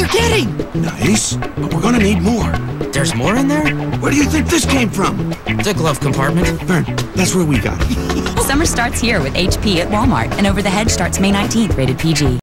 they're getting! Nice, but we're gonna need more. There's more in there? Where do you think this came from? The glove compartment. Vern, that's where we got it. Summer starts here with HP at Walmart, and Over the Hedge starts May 19th, rated PG.